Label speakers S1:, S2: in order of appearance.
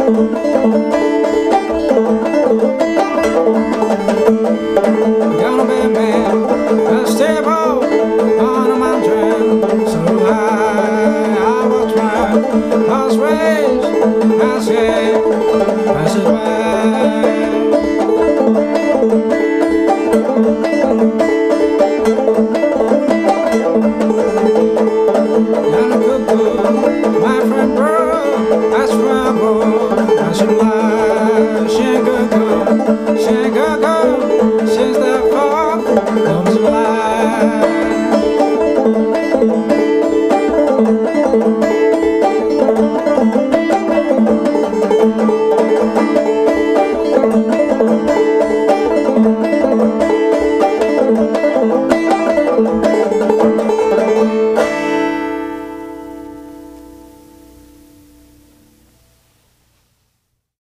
S1: Gonna be a man, a step out on a mountain, so high I will try. I'll raise, I'll say, pass it by. And a cuckoo, my friend bro, I struggle, I should lie, she ain't go, since that fall comes alive.